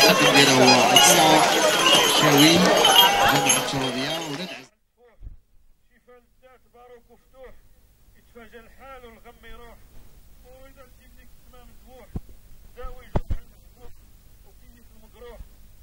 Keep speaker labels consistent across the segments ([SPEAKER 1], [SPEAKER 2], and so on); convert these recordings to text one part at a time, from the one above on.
[SPEAKER 1] المقدم ديالو هو عبد الشاوي جامعة الشرودية. ولاد
[SPEAKER 2] شيفان دات باروك وفتوح يتفاجأ الحال والغم يروح، وإذا تجيب لك التمام مذبوح داوي جرح المذبوح وكيف المجروح.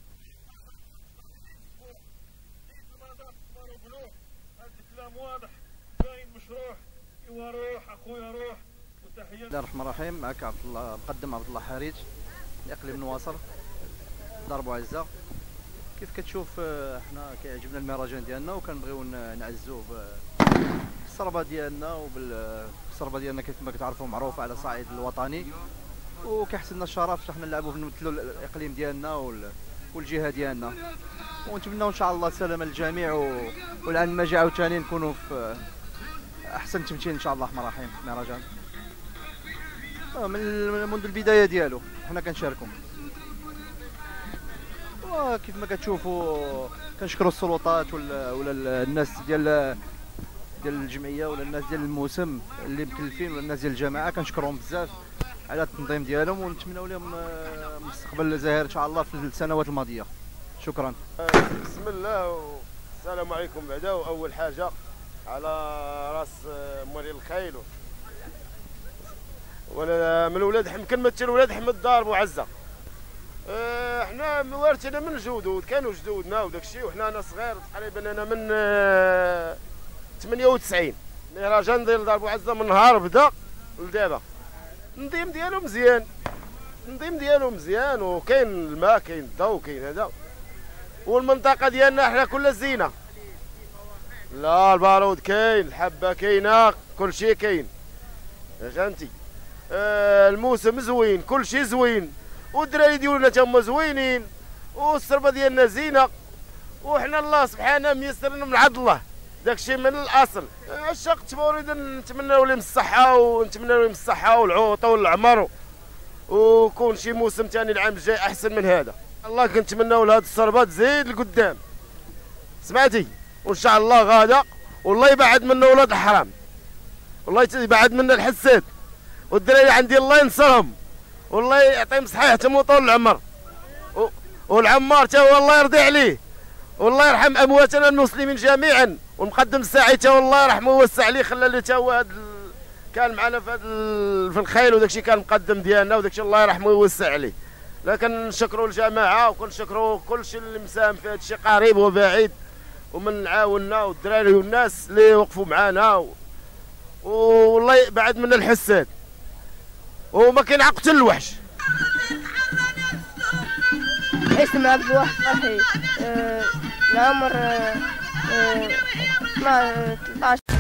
[SPEAKER 2] جيت المناطق تمارو بلوح، هاد الكلام واضح باين مشروح. ايوا روح اخويا روح. وتحية.
[SPEAKER 3] بسم الله الرحمن الرحيم. معك عبد الله مقدم عبد الله حريج اقليم نواصر دار بوعزة. كيف كتشوف احنا كيعجبنا المهرجان ديالنا وكنبغيو نعزوه بالصربه ديالنا وبالصربه ديالنا كيف ما كتعرفوا معروفه على الصعيد الوطني، وكيحسن الشرف حتى حنا نلعبوا نمثلوا الاقليم ديالنا والجهه ديالنا، ونتمنوا ان شاء الله السلامه للجميع والعام الماجي عاوتاني نكونوا في احسن تمثيل ان شاء الله الرحمن الرحيم في المهرجان. منذ البدايه ديالو حنا كنشاركوا، وكيف ما كتشوفوا كنشكروا السلطات ولا الناس ديال الجمعيه ولا الناس ديال الموسم اللي مكلفين ولا الناس ديال الجماعه، كنشكرهم بزاف على التنظيم ديالهم، ونتمنوا لهم مستقبل زاهر ان شاء الله في السنوات الماضيه. شكرا.
[SPEAKER 4] بسم الله والسلام عليكم. بعدا واول حاجه على راس موالي الخيل ولا من ولاد كنمثل ولاد حمد دار معزه. احنا موارثين من جدود، كانوا جدودنا وداك الشيء وحنا انا صغير تقريبا انا من 98. مهرجان ديال دار بوعزه من نهار بدا لدابا. النظيم ديالو مزيان وكاين الماء كاين الضوء كاين هذا، والمنطقه ديالنا حنا كلها زينه. لا البارود كاين، الحبه كاينه، كل شيء كاين فهمتي. الموسم زوين، كل شيء زوين، والدراري ديالنا تما زوينين، والسربه ديالنا زينه، وحنا الله سبحانه ميسر لنا من عند الله داكشي من الاصل. الشق تموريد نتمناو لهم الصحه ونتمناو لهم الصحه والعوطه والعمر، وكون شي موسم ثاني العام الجاي احسن من هذا. الله كنتمناو لهاد السربه تزيد لقدام سمعتي، وان شاء الله غادا، والله يبعد منا ولاد الحرام، والله يبعد منا الحساد، والدراري عندي الله ينصرهم والله يعطيهم صحيح تم طول العمر، والعمار تا هو الله يرضي عليه، والله يرحم امواتنا المسلمين جميعا، والمقدم الساعي تا الله يرحمه ويوسع عليه، خلى لي تا هو كان معنا في في الخيل وداكشي كان مقدم ديالنا وداكشي الله يرحمه ويوسع عليه. لكن نشكروا الجماعه وكنشكروا كلشي اللي مساهم في هذا الشيء قريب وبعيد، ومن عاوننا والدراري والناس اللي وقفوا معنا، والله يبعد منا الحساد وما كاين عقتل الوحش.
[SPEAKER 5] اسمي عبد الواحد فرحي، العمر 13.